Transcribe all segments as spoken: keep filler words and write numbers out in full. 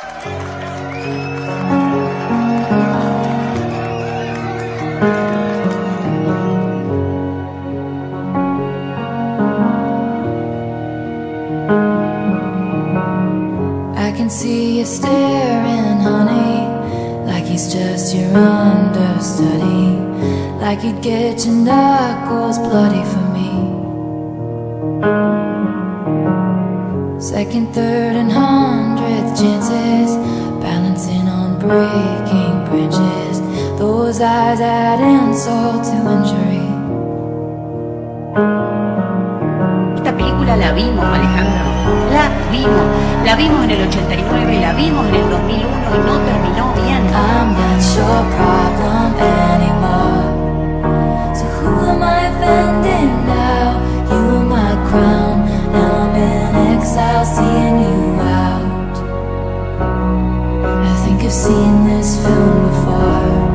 I can see you staring, honey, like he's just your understudy, like you'd get your knuckles bloody for me. Second, third and hundredth chances, balancing on breaking branches. Those eyes add insult to injury. Esta película la vimos, Alejandra, la vimos, la vimos en el ochenta y nueve, la vimos en el dos mil uno y no terminó bien. I'm not your problem anymore, so who am I offending now? You are my crown, now I'm in exile seeing you out. I think I've seen this film before.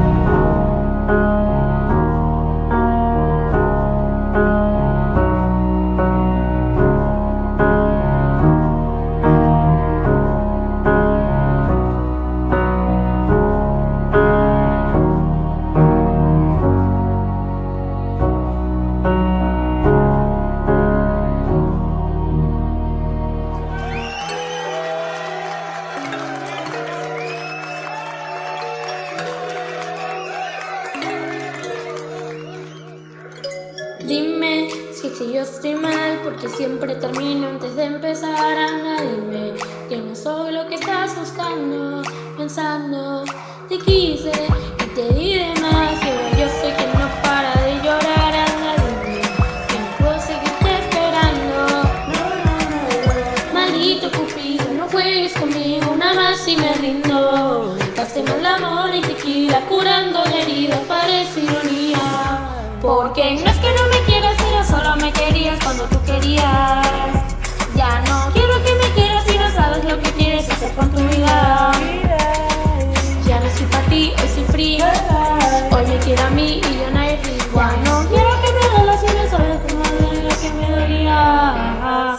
Dime si es que yo estoy mal, porque siempre termino antes de empezar. Anda, dime que no soy lo que estás buscando, pensando. Te quise y te di de más, y ahora yo soy quien no para de llorar. Anda, dime que no puedo seguirte esperando. Maldito Cupido, no juegues conmigo, una más y me rindo. Gasté mal amor y tequila, curando la herida, parece ironía. Porque no es que no me quieras, pero solo me querías cuando tú querías. Ya no quiero que me quieras y no sabes lo que quieres hacer con tu vida. Ya no soy para ti, hoy soy frío. Hoy me quiero a mí y yo no hay ritmo. Ya no quiero que me duelas y no sabes cómo duele lo que me dolía.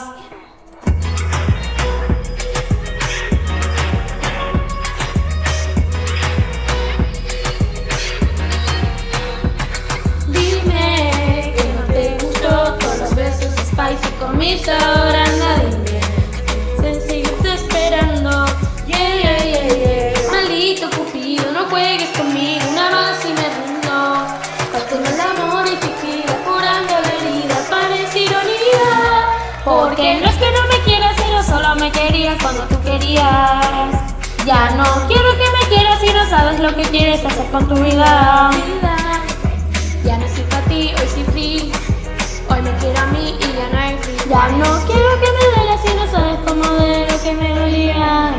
Spicy con mi sabor, anda, dime de seguirte esperando. Yeah, yeah, yeah, yeah. Maldito Cupido, no juegues conmigo, una más y me rindo. Pasemos el amor y tequila, curando la herida, parece ironía. Porque no es que no me quieras, pero solo me querías cuando tú querías. Ya no quiero que me quieras y no sabes lo que quieres hacer con tu vida. Ya no soy para ti, hoy soy free. Hoy me quiero a mí y ya no hay free. Ya no quiero que me duelas y no sabes cómo de lo que me dolía.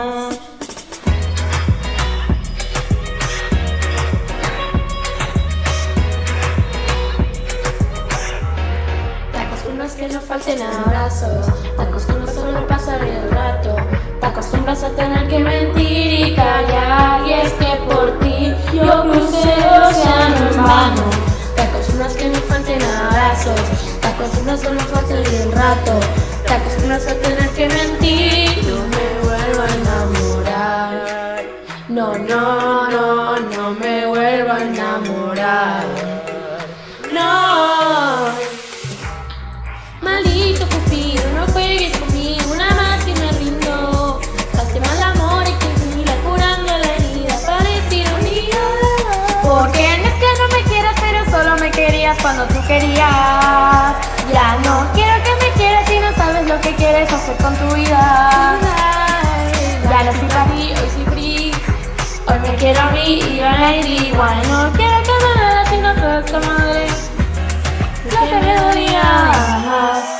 Te acostumbras que no falten abrazos, te acostumbras solo a pasar el rato, te acostumbras a tener que mentir y callar. Y es que por ti yo crucé el océano en vano. Te acostumbras que no falten abrazos, te acostumbras solo a pasar el rato, te acostumbras a tener que mentir. No me vuelvo a enamorar, no, no, no, no me vuelvo a enamorar, no. Maldito Cupido, no juegues conmigo, una más y me rindo. Gasté mal amor y tequila, curando la herida, parece ironía. Porque no es que no me quieras, pero solo me querías cuando tú querías. Ya no quiero que me quieras y no sabes lo que quieres hacer con tu vida. Ya no soy para ti, hoy soy free. Hoy me quiero a mí y yo no hay igual. No quiero que me veas y no sabes cómo duele lo que me dolía.